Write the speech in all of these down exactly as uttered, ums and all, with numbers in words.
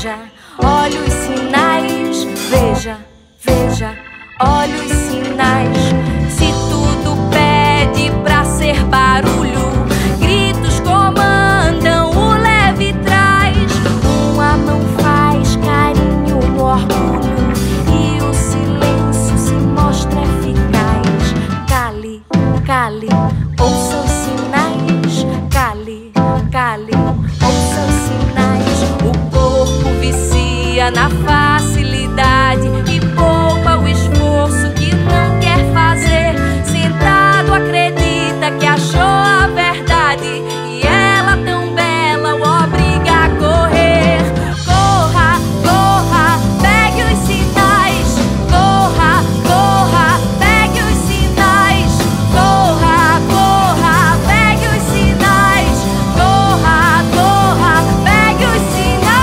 veja, olha os sinais. Veja, veja, olha os sinais. Se tudo pede pra ser barulho, gritos comandam, o leve traz. Uma mão faz carinho no orgulho e o silêncio se mostra eficaz. Cale, cale, ouça os sinais. Cale, cale, ouça os sinais. O corpo vicia na facilidade e poupa o esforço que não quer fazer. Sentado acredita que achou a verdade e ela tão bela o obriga a correr. Corra, corra, pegue os sinais. Corra, corra, pegue os sinais. Corra, corra, pegue os sinais. Corra, corra, pegue os sinais.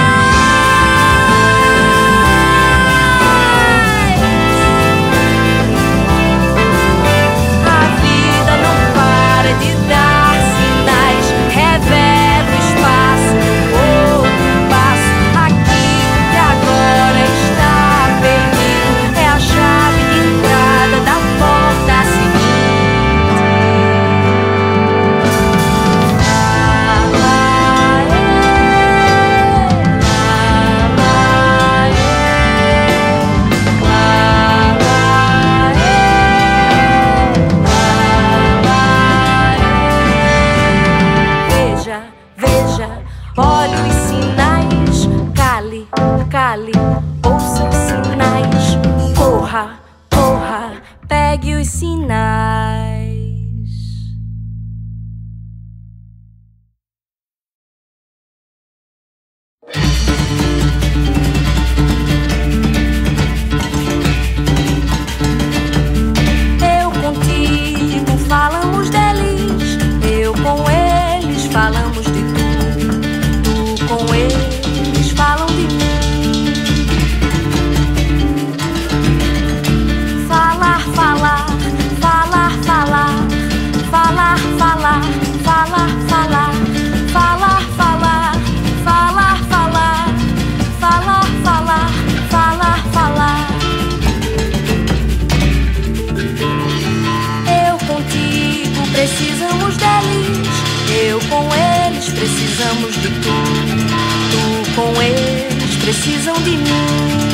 A vida não para de dar sinais, revela o espaço, outro passo. Aquilo que agora está perdido é a chave de entrada da porta seguinte. Ah, ah, é. Ah, ah, é. Ah, ah, é. Veja, veja, olha os sinais. Cale, cale, ouça os sinais. Corra, corra, pegue os sinais. Eu contigo falamos deles, eu com eles falamos de tu, tu com eles falam de mim. Falar, falar, falar, falar, falar, falar, falar, falar, falar, falar, falar, falar, falar, falar, falar, falar. Eu contigo precisamos deles, eu com eles precisamos de tu, tu com eles precisam de mim.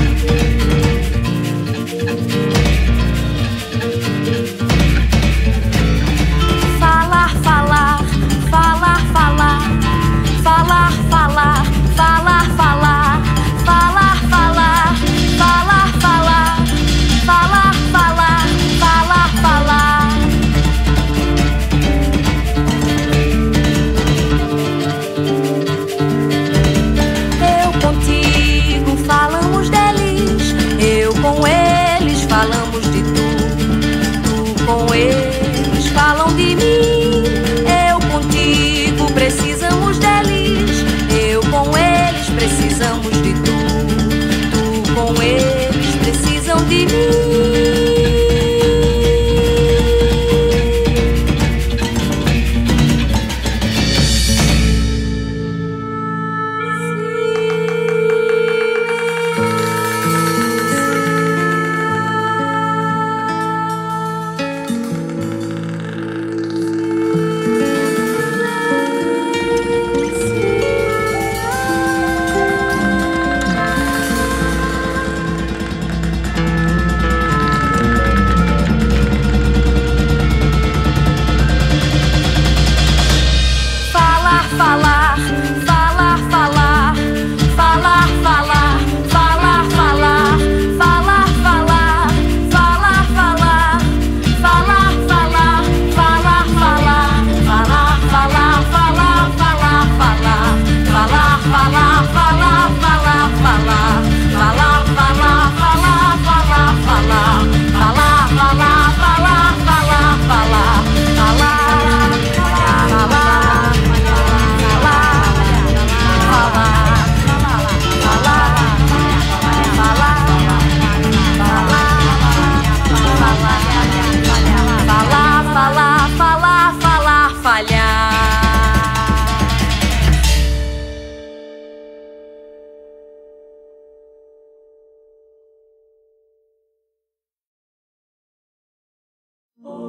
Falar, falar, falar, falar, falar, falar, falar, falar, falar, falar, falar, falar, falar, falar, falar, falar. Eu contigo falamos deles, eu com eles falamos de tu, tu com eles falam de mim. Eu contigo precisamos deles, eu com eles precisamos de tu, tu com eles precisam de mim.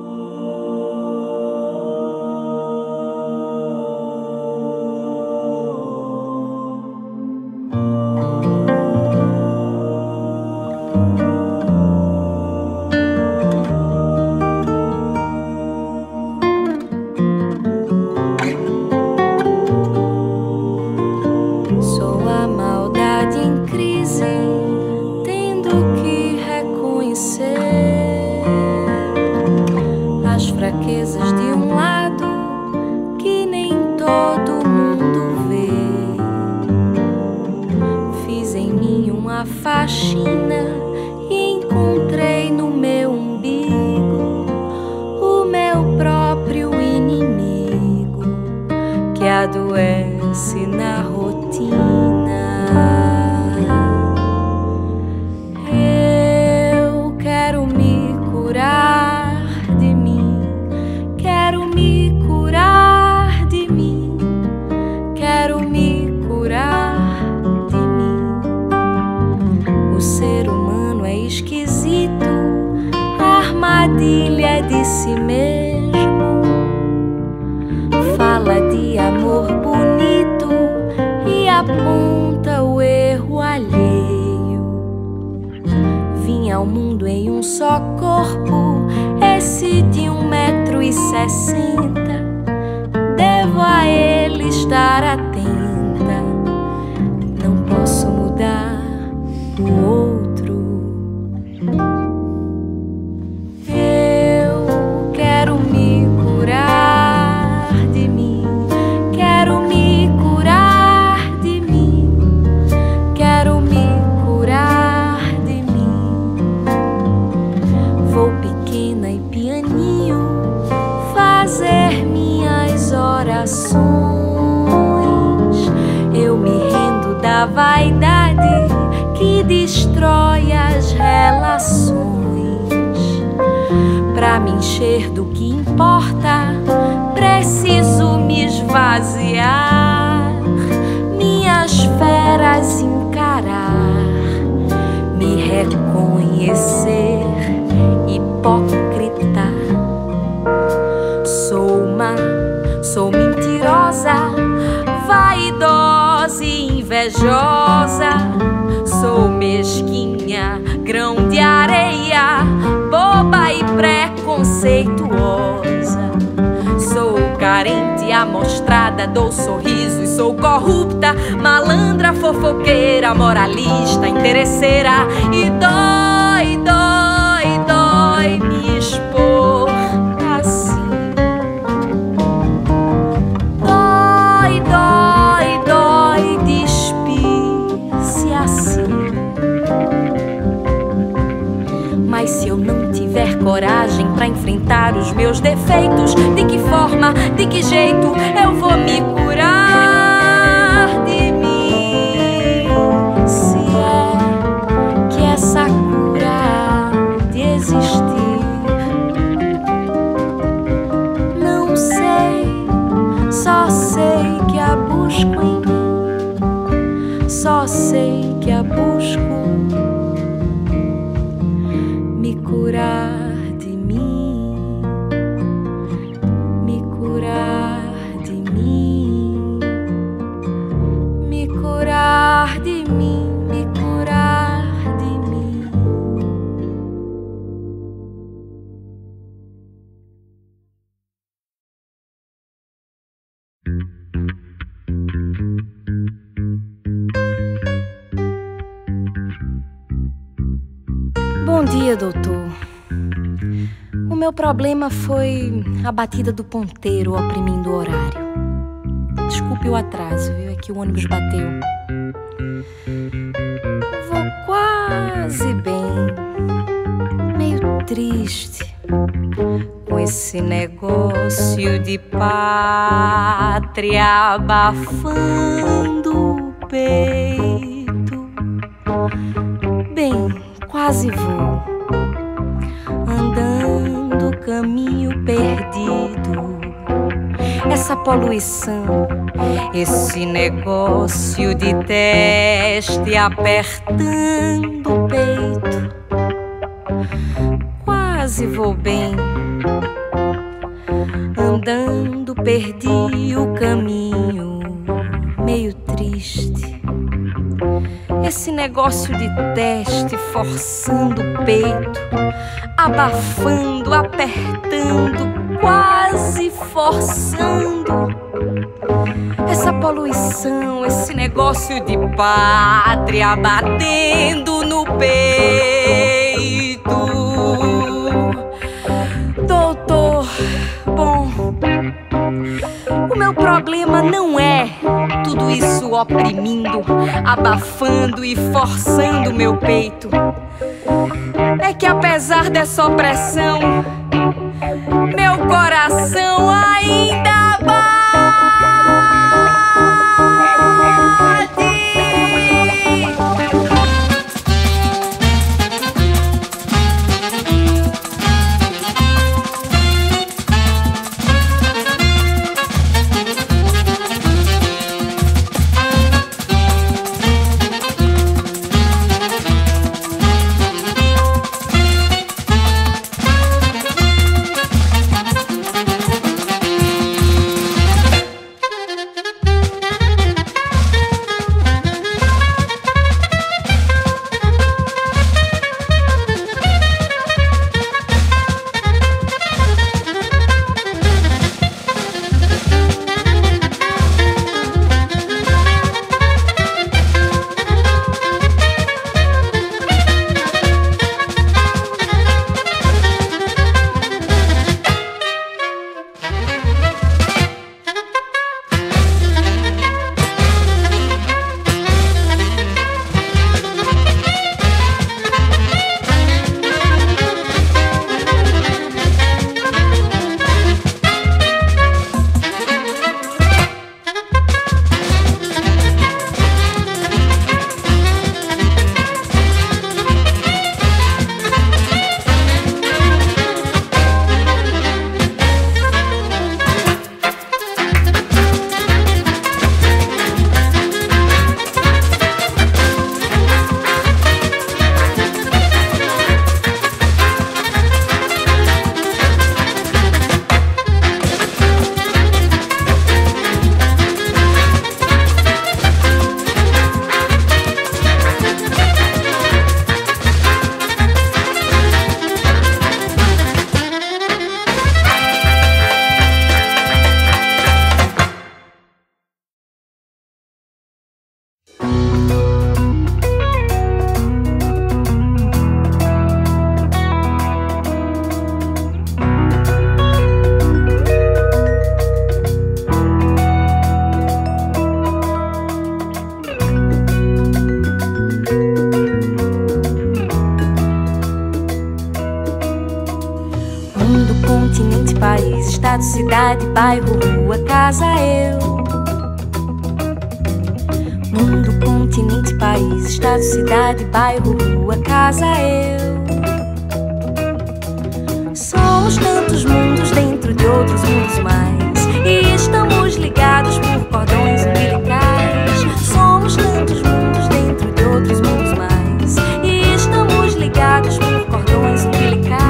Dou sorrisos, sou corrupta, malandra, fofoqueira, moralista, interesseira. E dói, dói, dói me expor assim. Dói, dói, dói despir-se assim. Mas se eu não tiver coragem pra enfrentar os meus defeitos, de que forma, de que jeito eu vou me curar de mim? Se é que essa cura há de existir, não sei, só sei que a busco em mim, só sei que a busco me curar. Bom dia, doutor. O meu problema foi a batida do ponteiro oprimindo o horário. Desculpe o atraso, viu? É que o ônibus bateu. Vou quase bem, meio triste com esse negócio de pátria abafando o peito. Bem, quase vou andando caminho perdido. Essa poluição, esse negócio de teste apertando o peito. Quase vou bem, Andando perdi o caminho, meio triste. Esse negócio de teste forçando o peito, abafando, apertando, quase forçando. Essa poluição, esse negócio de pátria batendo no peito. Doutor, bom, o meu problema não é tudo isso oprimindo, abafando e forçando meu peito. É que apesar dessa opressão, meu coração ainda bate. Estado, cidade, bairro, rua, casa, eu. Mundo, continente, país, estado, cidade, bairro, rua, casa, eu. Somos tantos mundos dentro de outros mundos mais, e estamos ligados por cordões umbilicais. Somos tantos mundos dentro de outros mundos mais, e estamos ligados por cordões umbilicais.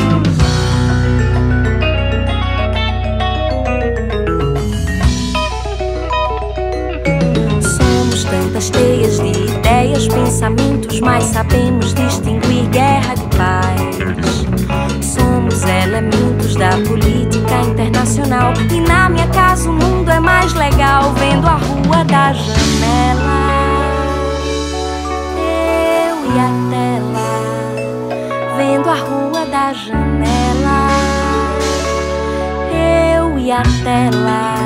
Cheias de ideias, pensamentos, mas sabemos distinguir guerra de paz. Somos elementos da política internacional, e na minha casa o mundo é mais legal vendo a rua da janela. Eu e a tela, vendo a rua da janela. Eu e a tela.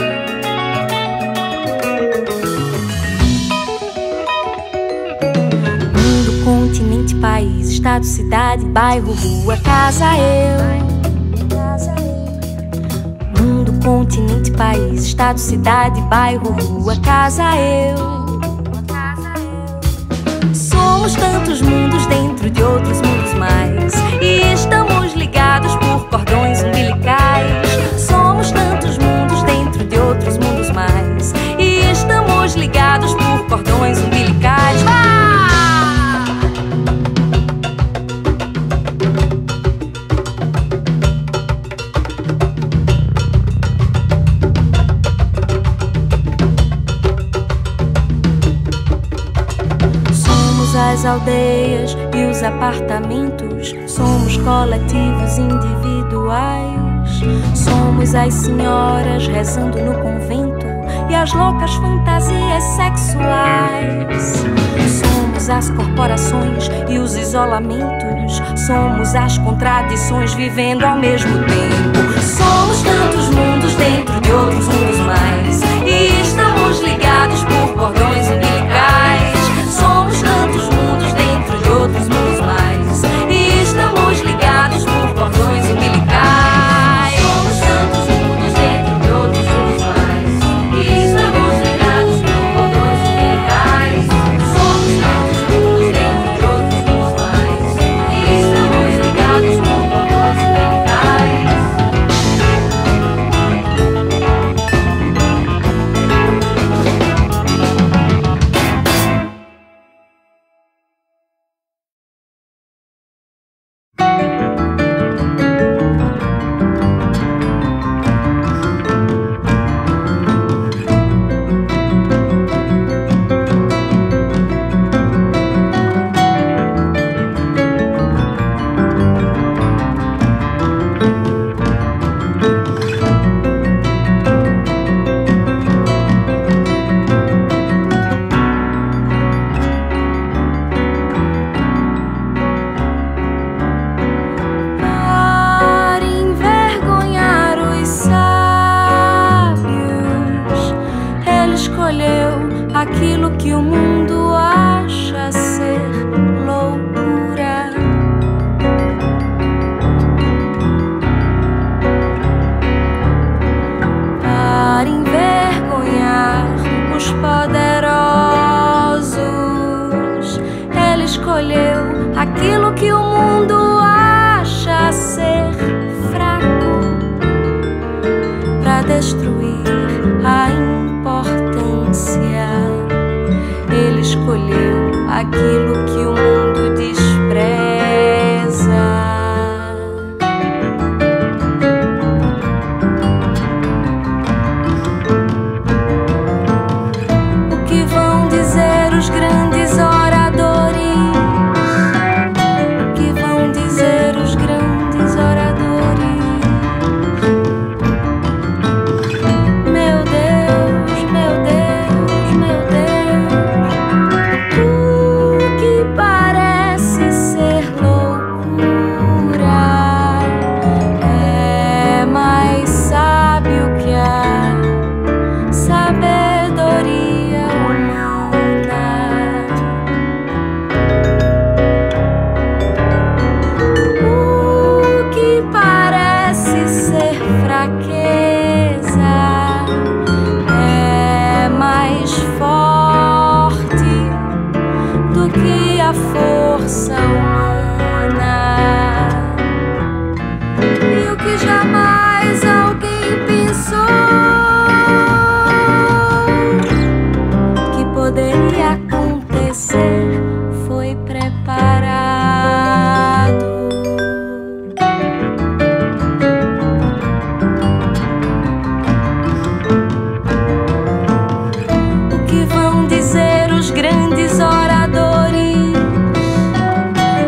Continente, país, estado, cidade, bairro, rua, casa, eu. Mundo, continente, país, estado, cidade, bairro, rua, casa, eu. Somos tantos mundos dentro de outros mundos mais, e estamos ligados por cordões umbilicais. Somos tantos mundos dentro de outros mundos mais, e estamos ligados por cordões umbilicais. Ah! as aldeias e os apartamentos, somos coletivos individuais. Somos as senhoras rezando no convento e as loucas fantasias sexuais. Somos as corporações e os isolamentos, somos as contradições vivendo ao mesmo tempo. Somos tantos mundos dentro de outros mundos mais, e estamos ligados por cordões umbilicais. Somos tantos mundos dentro de outros mundos mais, e estamos ligados por cordões umbilicais. Somos tantos mundos dentro de outros mundos mais, e estamos ligados por cordões umbilicais. Somos tantos mundos dentro de outros mundos mais, e estamos ligados por cordões umbilicais. Aquilo que o mundo acha ser loucura. Para envergonhar os poderosos, ele escolheu aquilo que o mundo acha ser fraco, para destruir a importância. Ele escolheu aquilo que o mundo despreza. O que vão dizer os grandes oradores? O que vão dizer os grandes oradores? Meu Deus, meu Deus, meu Deus. O que parece ser loucura é mais sábio que a sabedoria humana. O que parece ser fraqueza é mais forte do que a força humana. E o que jamais alguém pensou que poderia acontecer foi preparado. O que vão dizer os grandes oradores?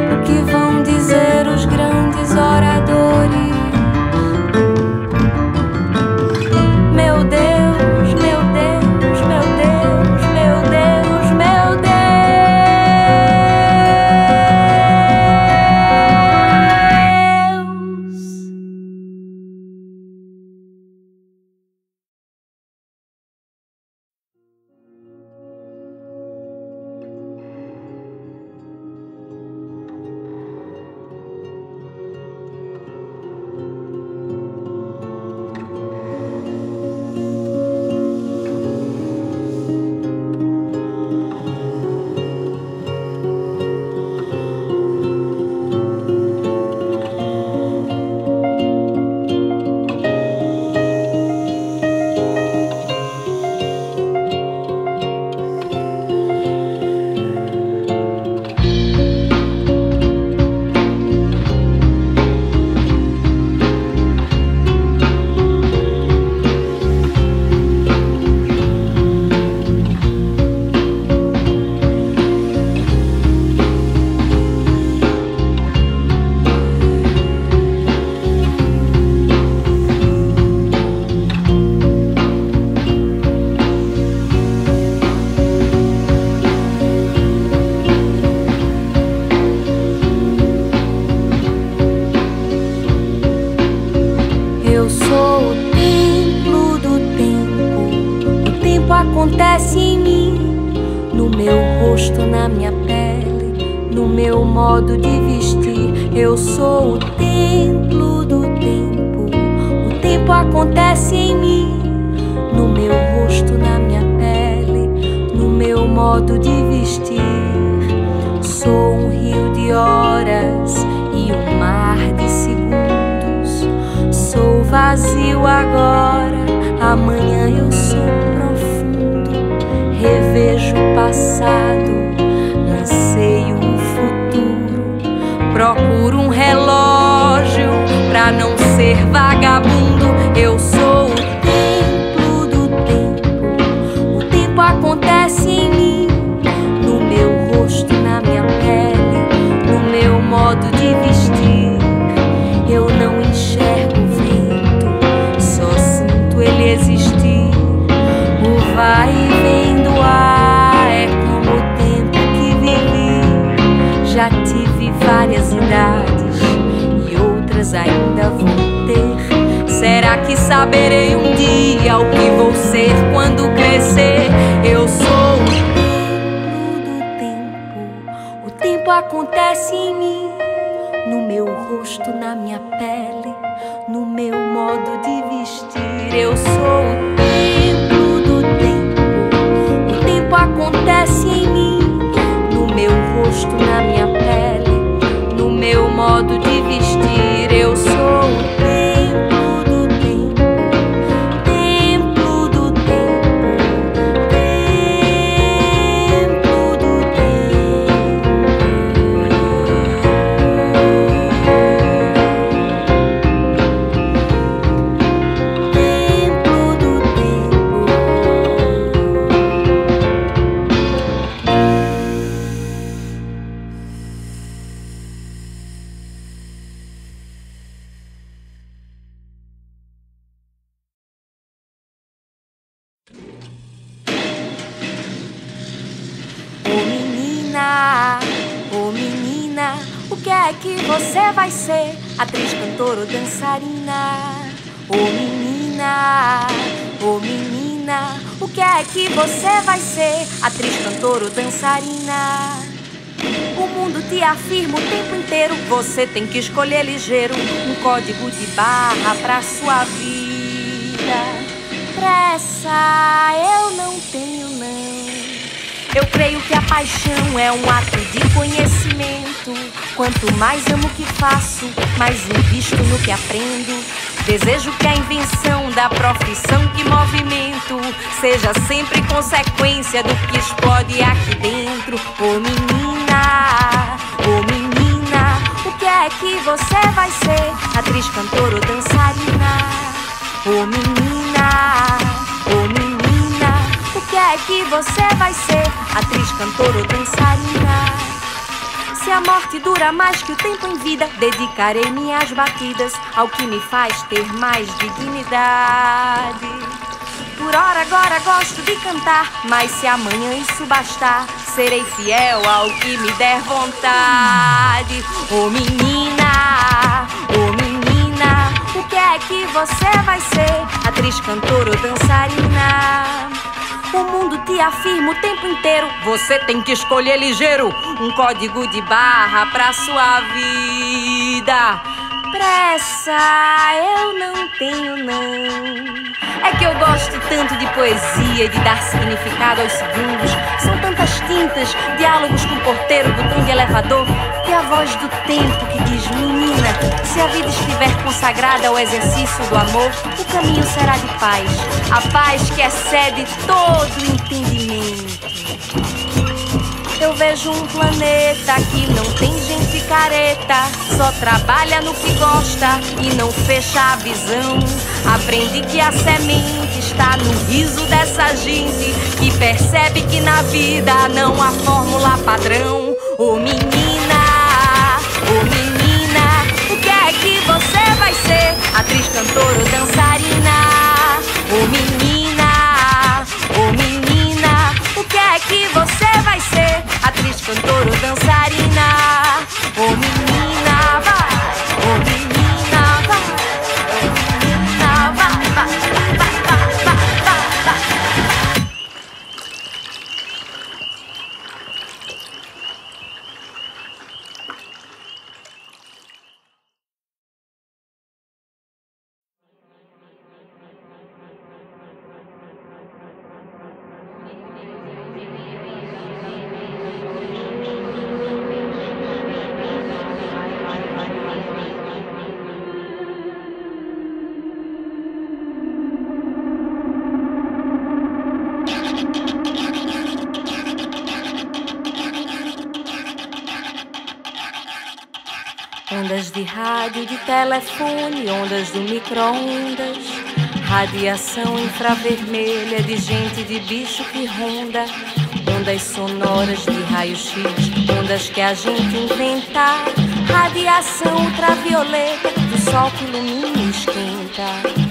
acontece em mim, no meu rosto, na minha pele, no meu modo de vestir. Eu sou o templo do tempo. O tempo acontece em mim, no meu rosto, na minha pele, no meu modo de vestir. Sou um rio de horas e um mar de segundos. Sou vazio agora, amanhã eu sou profundo. Revejo o passado, anseio o futuro. Procuro um relógio pra não ser vagabundo. Eu sou o templo do tempo. O tempo acontece em mim, no meu rosto, na minha pele, no meu modo de vestir. Eu não enxergo o vento, só sinto ele existir. O vai e vem do ar é como o tempo que vivi. Já tive várias idades e outras ainda vou ter. Será que saberei um dia o que vou ser quando crescer? Eu sou o templo do tempo. O tempo acontece em mim, no meu rosto, na minha pele, no meu modo de vestir. Eu sou o templo do tempo. O tempo acontece em mim, no meu rosto, na minha pele, no meu modo de vestir. Eu sou o templo do tempo. Templo do tempo. Templo do tempo. Templo do tempo. Ô menina, ô menina, o que é que você vai ser? Atriz, cantora ou dançarina? Ô menina, ô menina, o que é que você vai ser? Atriz, cantora ou dançarina? O mundo te afirma o tempo inteiro, você tem que escolher ligeiro um código de barra pra sua vida. Pressa eu não tenho, não. Eu creio que a paixão é um ato de conhecimento. Quanto mais amo o que faço, mais invisto no que aprendo. Desejo que a invenção da profissão que movimento seja sempre consequência do que explode aqui dentro. Ô menina, ô menina, o que é que você vai ser? Atriz, cantora ou dançarina? Ô menina, ô menina, o que é que você vai ser? Atriz, cantora ou dançarina? Se a morte dura mais que o tempo em vida, dedicarei minhas batidas ao que me faz ter mais dignidade. Por hora agora gosto de cantar, mas se amanhã isso bastar, serei fiel ao que me der vontade. Ô menina, ô menina, o que é que você vai ser? Atriz, cantora ou dançarina? O mundo te afirma o tempo inteiro, você tem que escolher ligeiro um código de barra pra sua vida. Pressa eu não tenho, não. É que eu gosto tanto de poesia, de dar significado aos segundos. São tantas tintas, diálogos com o porteiro, botão de elevador, e a voz do tempo que diz: menina, se a vida estiver consagrada ao exercício do amor, o caminho será de paz, a paz que excede todo o entendimento. Eu vejo um planeta que não tem gente careta, só trabalha no que gosta e não fecha a visão. Aprendi que a semente está no riso dessa gente que percebe que na vida não há fórmula padrão. Ô menina, ô menina, o que é que você vai ser? Atriz, cantora ou dançarina? Ô menina, ô menina, o que é que você vai ser? Atriz, cantora ou dançarina? Ô menina, vai! Ô menina, vai! Ô menina, vai, vai, vai, vai, vai, vai, vai. de rádio, de telefone, ondas do micro-ondas, radiação infravermelha de gente, de bicho que ronda, ondas sonoras de raio-x, ondas que a gente inventa, radiação ultravioleta do sol que ilumina e esquenta.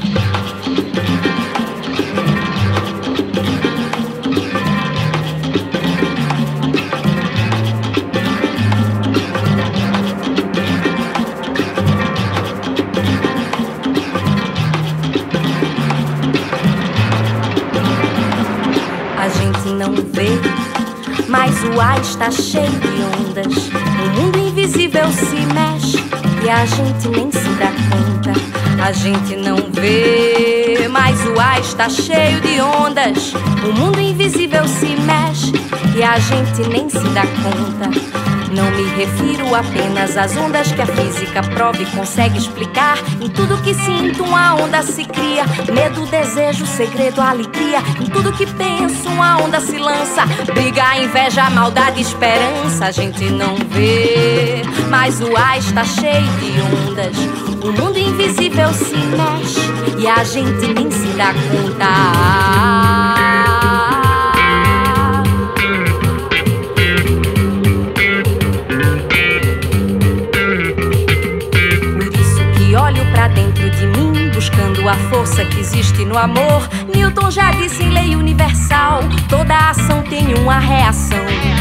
Não vê, mas o ar está cheio de ondas. O mundo invisível se mexe e a gente nem se dá conta. A gente não vê, mas o ar está cheio de ondas. O mundo invisível se mexe e a gente nem se dá conta. Não me refiro apenas às ondas que a física prova e consegue explicar. Em tudo que sinto uma onda se cria, medo, desejo, segredo, alegria. Em tudo que penso uma onda se lança, briga, inveja, maldade, esperança. A gente não vê, mas o ar está cheio de ondas. O mundo invisível se mexe e a gente nem se dá conta. Olho pra dentro de mim, buscando a força que existe no amor. Newton já disse em lei universal: toda ação tem uma reação.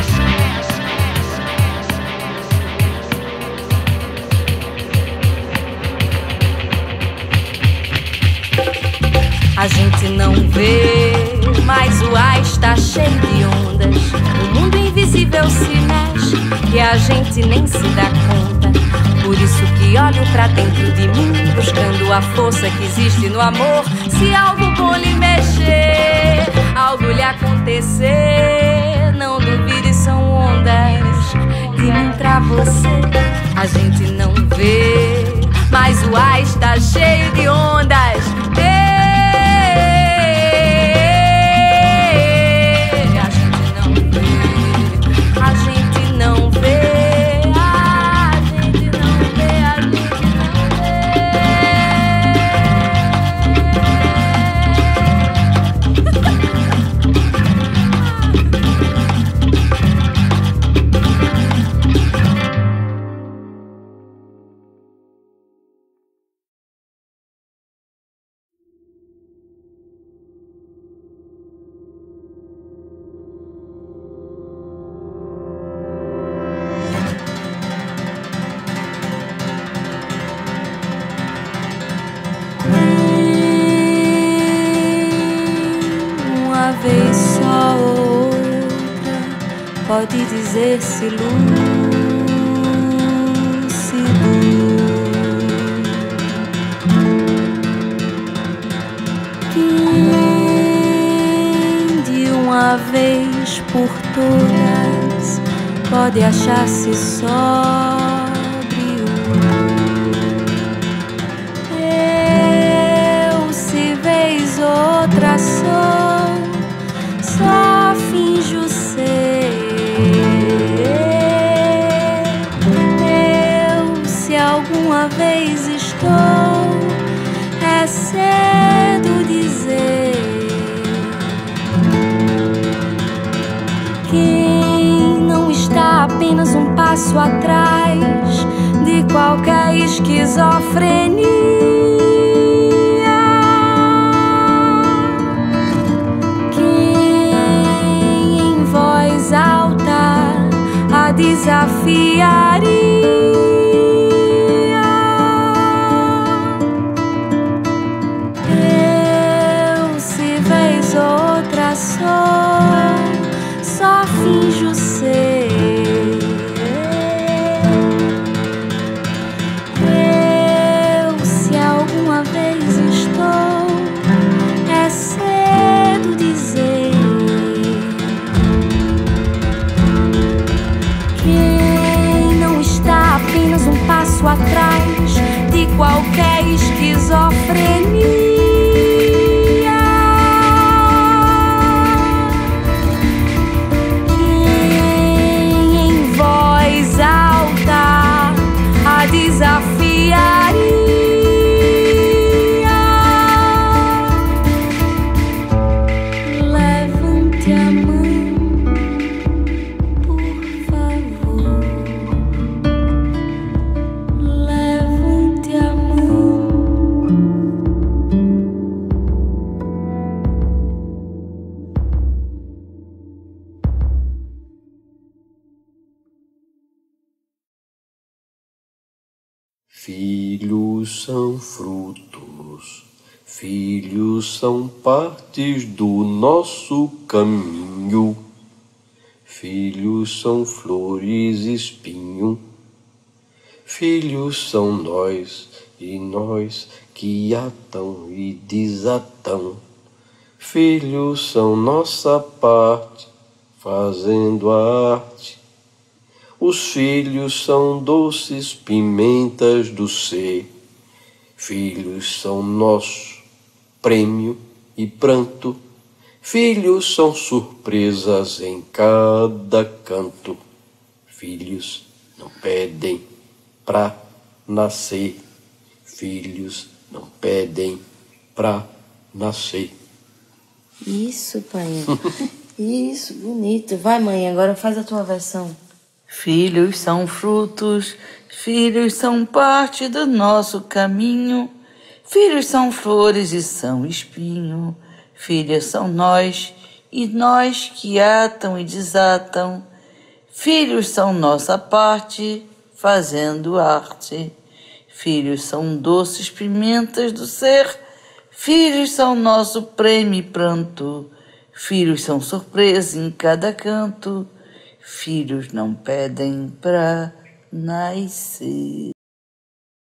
A gente não vê, mas o ar está cheio de ondas. O mundo invisível se mexe e a gente nem se dá conta. Por isso que olho pra dentro de mim, buscando a força que existe no amor. Se algo bom lhe mexer, algo lhe acontecer, não duvide, são ondas de mim pra você. A gente não vê, mas o ar está cheio de ondas. Pode dizer-se lúcido. Quem de uma vez por todas pode achar-se sóbrio? Eu, se vez outra sou, só finjo ser. Alguma vez estou, é cedo dizer. Quem não está apenas um passo atrás de qualquer esquizofrenia, quem em voz alta a desafiaria. Só finjo ser. Eu, se Filhos são frutos, filhos são partes do nosso caminho. Filhos são flores e espinho. Filhos são nós e nós que atam e desatam. Filhos são nossa parte, fazendo a arte. Os filhos são doces pimentas do ser. Filhos são nosso prêmio e pranto. Filhos são surpresas em cada canto. Filhos não pedem pra nascer. Filhos não pedem pra nascer. Isso, pai. Isso, bonito. Vai, mãe, agora faz a tua versão. Filhos são frutos, filhos são parte do nosso caminho. Filhos são flores e são espinho. Filhos são nós e nós que atam e desatam. Filhos são nossa parte, fazendo arte. Filhos são doces pimentas do ser. Filhos são nosso prêmio e pranto. Filhos são surpresa em cada canto. Filhos não pedem pra nascer.